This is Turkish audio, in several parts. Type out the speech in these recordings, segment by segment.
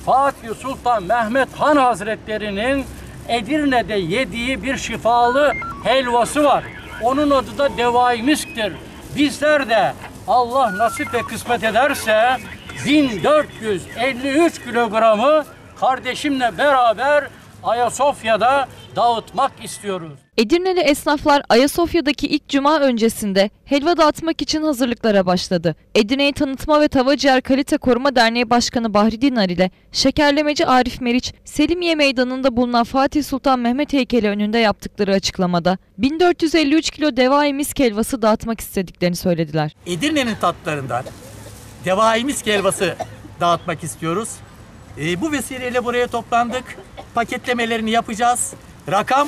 Fatih Sultan Mehmet Han Hazretleri'nin Edirne'de yediği bir şifalı helvası var. Onun adı da Devai Misk'tir. Bizler de Allah nasip ve kısmet ederse 1453 kilogramı kardeşimle beraber Ayasofya'da dağıtmak istiyoruz. Edirneli esnaflar Ayasofya'daki ilk cuma öncesinde helva dağıtmak için hazırlıklara başladı. Edirne'yi Tanıtma ve Tavacıyer Kalite Koruma Derneği Başkanı Bahri Dinar ile şekerlemeci Arif Meriç, Selimiye Meydanı'nda bulunan Fatih Sultan Mehmet heykeli önünde yaptıkları açıklamada 1453 kilo Devai Misk helvası dağıtmak istediklerini söylediler. Edirne'nin tatlarından Devai Misk helvası dağıtmak istiyoruz. Bu vesileyle buraya toplandık. Paketlemelerini yapacağız. Rakam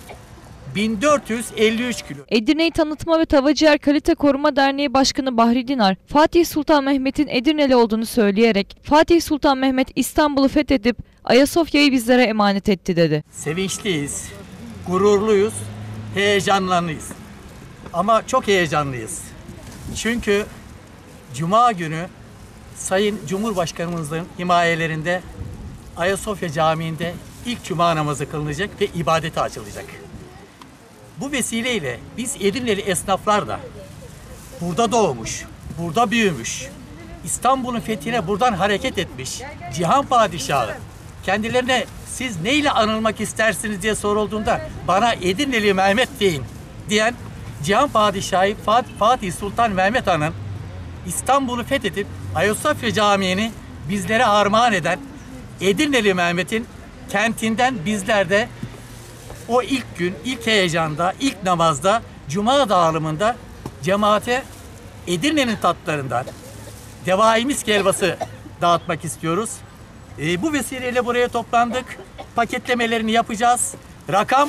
1453 kilo. Edirne'yi Tanıtma ve Tavacıyer Kalite Koruma Derneği Başkanı Bahri Dinar, Fatih Sultan Mehmet'in Edirneli olduğunu söyleyerek Fatih Sultan Mehmet İstanbul'u fethedip Ayasofya'yı bizlere emanet etti dedi. Sevinçliyiz, gururluyuz, heyecanlıyız. Ama çok heyecanlıyız. Çünkü Cuma günü Sayın Cumhurbaşkanımızın himayelerinde Ayasofya Camii'nde ilk cuma namazı kılınacak ve ibadete açılacak. Bu vesileyle biz Edirneli esnaflar da burada doğmuş, burada büyümüş, İstanbul'un fethine buradan hareket etmiş Cihan Padişahı kendilerine siz neyle anılmak istersiniz diye sorulduğunda bana Edirneli Mehmet deyin diyen Cihan Padişahı Fatih Sultan Mehmet Han'ın İstanbul'u fethedip Ayasofya Camii'ni bizlere armağan eden Edirneli Mehmet'in kentinden bizler de o ilk gün, ilk heyecanda, ilk namazda, cuma dağılımında cemaate Edirne'nin tatlarından Devai Misk helvası dağıtmak istiyoruz. Bu vesileyle buraya toplandık. Paketlemelerini yapacağız. Rakam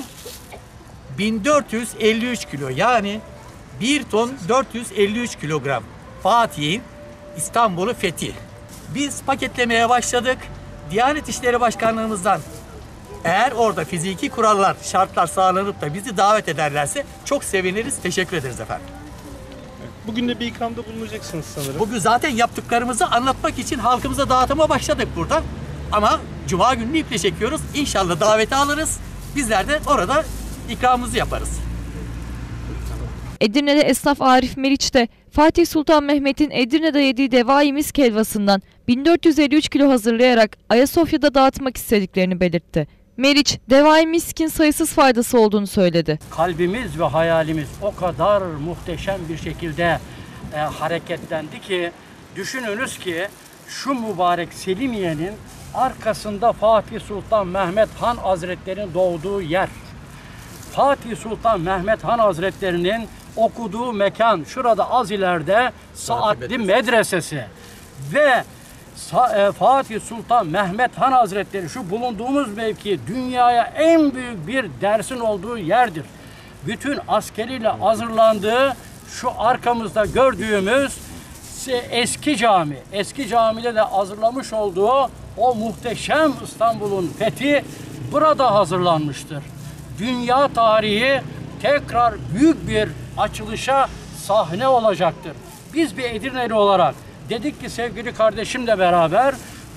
1453 kilo, yani 1 ton 453 kilogram. Fatih'in İstanbul'u fethi. Biz paketlemeye başladık. Diyanet İşleri Başkanlığımızdan eğer orada fiziki kurallar, şartlar sağlanıp da bizi davet ederlerse çok seviniriz. Teşekkür ederiz efendim. Bugün de bir ikramda bulunacaksınız sanırım. Bugün zaten yaptıklarımızı anlatmak için halkımıza dağıtıma başladık buradan. Ama Cuma gününü iple çekiyoruz. İnşallah daveti alırız. Bizler de orada ikramımızı yaparız. Edirne'de esnaf Arif Meriç de Fatih Sultan Mehmet'in Edirne'de yediği Devai Misk helvasından 1453 kilo hazırlayarak Ayasofya'da dağıtmak istediklerini belirtti. Meriç, Devai Misk'in sayısız faydası olduğunu söyledi. Kalbimiz ve hayalimiz o kadar muhteşem bir şekilde hareketlendi ki düşününüz ki şu mübarek Selimiye'nin arkasında Fatih Sultan Mehmet Han Hazretleri'nin doğduğu yer. Fatih Sultan Mehmet Han Hazretleri'nin okuduğu mekan şurada az ileride Saadli Medresesi ve Fatih Sultan Mehmet Han Hazretleri şu bulunduğumuz mevki dünyaya en büyük bir dersin olduğu yerdir. Bütün askeriyle hazırlandığı şu arkamızda gördüğümüz eski cami. Eski camide de hazırlamış olduğu o muhteşem İstanbul'un fethi burada hazırlanmıştır. Dünya tarihi tekrar büyük bir açılışa sahne olacaktır. Biz bir Edirneli olarak dedik ki sevgili kardeşimle beraber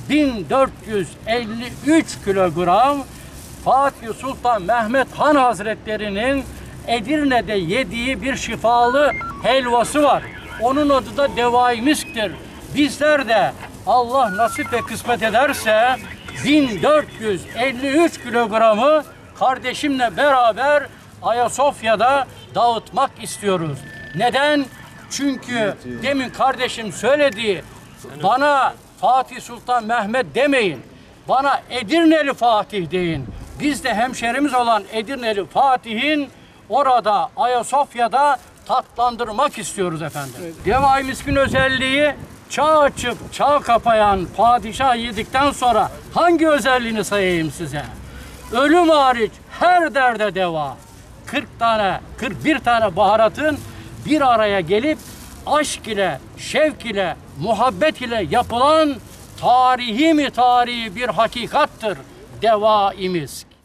1453 kilogram Fatih Sultan Mehmet Han Hazretleri'nin Edirne'de yediği bir şifalı helvası var. Onun adı da Devai Misk'tir. Bizler de Allah nasip ve kısmet ederse 1453 kilogramı kardeşimle beraber Ayasofya'da dağıtmak istiyoruz. Neden? Çünkü demin kardeşim söyledi, bana Fatih Sultan Mehmet demeyin, bana Edirneli Fatih deyin. Biz de hemşerimiz olan Edirneli Fatih'in orada Ayasofya'da tatlandırmak istiyoruz efendim. Evet. Devai Misk'in özelliği çağ açıp çağ kapayan padişah yedikten sonra hangi özelliğini sayayım size? Ölüm hariç her derde deva. 41 tane baharatın bir araya gelip aşk ile, şevk ile, muhabbet ile yapılan tarihi bir hakikattır Devai Misk.